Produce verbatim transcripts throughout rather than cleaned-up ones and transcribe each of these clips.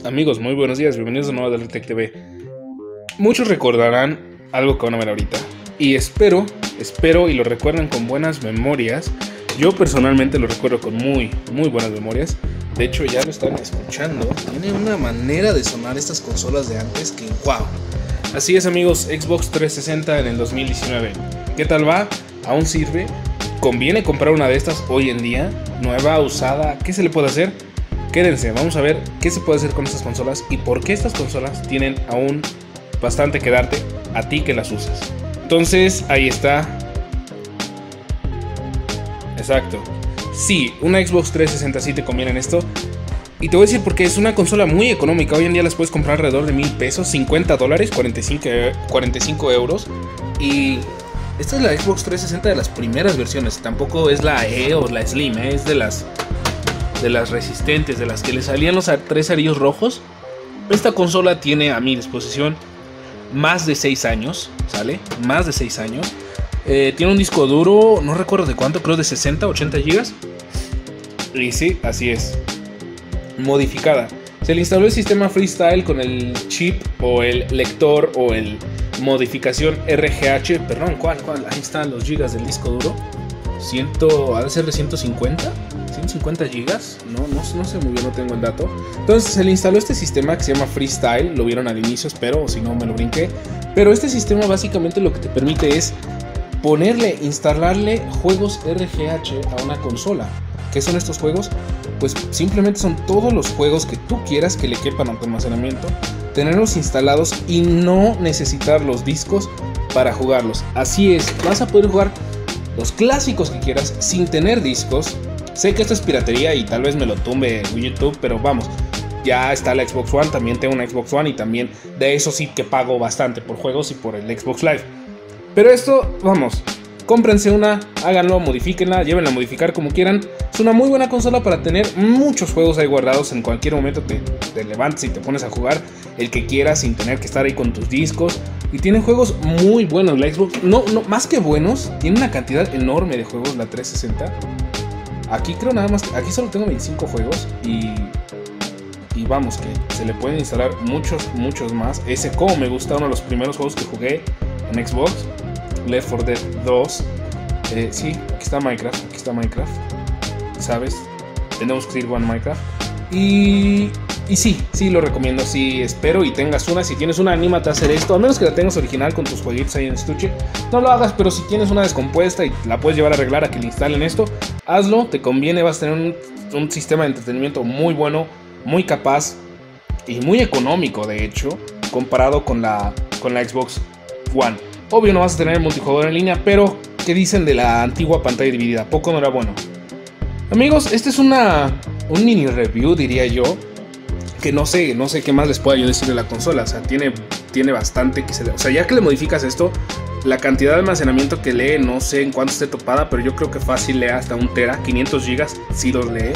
Amigos, muy buenos días, bienvenidos de nuevo a Deltec T V. Muchos recordarán algo que van a ver ahorita, y espero, espero y lo recuerden con buenas memorias. Yo personalmente lo recuerdo con muy, muy buenas memorias. De hecho ya lo están escuchando. Tiene una manera de sonar estas consolas de antes que wow. Así es, amigos, Xbox trescientos sesenta en el dos mil diecinueve. ¿Qué tal va? ¿Aún sirve? ¿Conviene comprar una de estas hoy en día? ¿Nueva, usada? ¿Qué se le puede hacer? Quédense, vamos a ver qué se puede hacer con estas consolas y por qué estas consolas tienen aún bastante que darte a ti que las usas. Entonces, ahí está. Exacto. Sí, una Xbox trescientos sesenta sí te conviene en esto. Y te voy a decir porque es una consola muy económica. Hoy en día las puedes comprar alrededor de mil pesos, cincuenta dólares, cuarenta y cinco euros. Y esta es la Xbox trescientos sesenta de las primeras versiones. Tampoco es la E o la Slim, ¿eh? Es de las... de las resistentes, de las que le salían los tres arillos rojos. Esta consola tiene a mi disposición más de seis años, ¿sale? Más de seis años. Eh, tiene un disco duro, no recuerdo de cuánto, creo de sesenta, ochenta gigas. Y sí, así es. Modificada. Se le instaló el sistema Freestyle con el chip o el lector o el modificación R G H. Perdón, ¿cuál? ¿Cuál? Ahí están los gigas del disco duro. cien, ha de ser de ciento cincuenta. ciento cincuenta gigas, no, no, no sé muy bien, no tengo el dato. Entonces se le instaló este sistema que se llama Freestyle, lo vieron al inicio, espero, o si no me lo brinqué. Pero este sistema básicamente lo que te permite es ponerle, instalarle juegos R G H a una consola. ¿Qué son estos juegos? Pues simplemente son todos los juegos que tú quieras que le quepan a tu almacenamiento, tenerlos instalados y no necesitar los discos para jugarlos. Así es, vas a poder jugar los clásicos que quieras sin tener discos. Sé que esto es piratería y tal vez me lo tumbe YouTube, pero vamos, ya está la Xbox One, también tengo una Xbox One y también de eso sí que pago bastante por juegos y por el Xbox Live. Pero esto, vamos, cómprense una, háganlo, modifíquenla, llévenla a modificar como quieran. Es una muy buena consola para tener muchos juegos ahí guardados. En cualquier momento te, te levantas y te pones a jugar el que quieras sin tener que estar ahí con tus discos. Y tiene juegos muy buenos la Xbox, no, no, más que buenos, tiene una cantidad enorme de juegos la trescientos sesenta. Aquí creo nada más, aquí solo tengo veinticinco juegos y, y vamos que se le pueden instalar muchos, muchos más. Ese como me gusta, uno de los primeros juegos que jugué en Xbox, Left four Dead dos. Eh, sí, aquí está Minecraft, aquí está Minecraft, ¿sabes? Tenemos que ir con Minecraft. Y, y sí, sí lo recomiendo, sí, espero y tengas una. Si tienes una, anímate a hacer esto, a menos que la tengas original con tus jueguitos ahí en estuche. No lo hagas, pero si tienes una descompuesta y la puedes llevar a arreglar a que le instalen esto, hazlo, te conviene, vas a tener un, un sistema de entretenimiento muy bueno, muy capaz y muy económico, de hecho, comparado con la, con la Xbox One. Obvio no vas a tener multijugador en línea, pero ¿qué dicen de la antigua pantalla dividida? Poco no era bueno. Amigos, este es una, un mini review, diría yo, que no sé, no sé qué más les pueda yo decir de la consola. O sea, tiene, tiene bastante que se... O sea, ya que le modificas esto, la cantidad de almacenamiento que lee, no sé en cuánto esté topada, pero yo creo que fácil lee hasta un tera, quinientos gigas, sí los lee.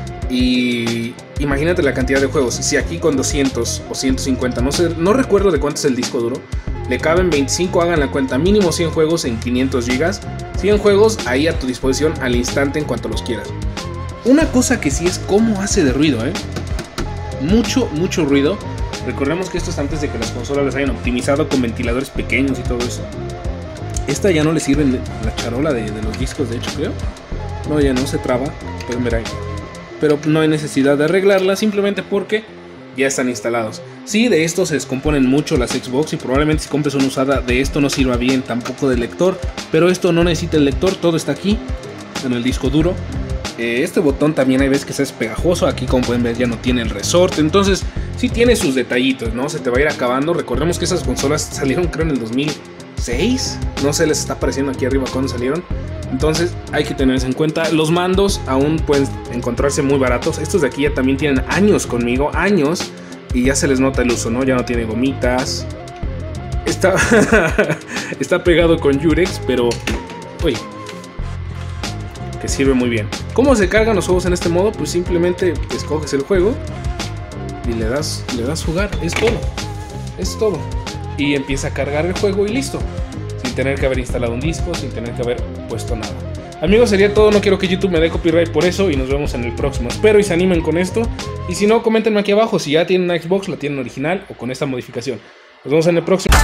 Y imagínate la cantidad de juegos. Si aquí con doscientos o ciento cincuenta, no sé, no recuerdo de cuánto es el disco duro, le caben veinticinco, hagan la cuenta, mínimo cien juegos en quinientos gigas. cien juegos ahí a tu disposición al instante en cuanto los quieras. Una cosa que sí es cómo hace de ruido, ¿eh? Mucho, mucho ruido. Recordemos que esto es antes de que las consolas las hayan optimizado con ventiladores pequeños y todo eso. Esta ya no le sirve la charola de, de los discos, de hecho, creo. No, ya no se traba, pueden ver ahí. Pero no hay necesidad de arreglarla simplemente porque ya están instalados. Sí, de esto se descomponen mucho las Xbox y probablemente si compres una usada de esto no sirva bien tampoco del lector. Pero esto no necesita el lector, todo está aquí en el disco duro. Eh, este botón también hay veces que es pegajoso. Aquí como pueden ver ya no tiene el resorte. Entonces sí tiene sus detallitos, ¿no? Se te va a ir acabando. Recordemos que esas consolas salieron creo en el dos mil seis. No sé, les está apareciendo aquí arriba cuando salieron. Entonces hay que tenerse en cuenta. Los mandos aún pueden encontrarse muy baratos. Estos de aquí ya también tienen años conmigo, años. Y ya se les nota el uso, ¿no? Ya no tiene gomitas. Está, está pegado con Yurex, pero... Uy, que sirve muy bien. ¿Cómo se cargan los juegos en este modo? Pues simplemente escoges el juego y le das, le das jugar. Es todo. Es todo. Y empieza a cargar el juego y listo. Sin tener que haber instalado un disco, sin tener que haber puesto nada. Amigos, sería todo. No quiero que YouTube me dé copyright por eso. Y nos vemos en el próximo. Espero y se animen con esto. Y si no, coméntenme aquí abajo si ya tienen una Xbox, la tienen original o con esta modificación. Nos vemos en el próximo.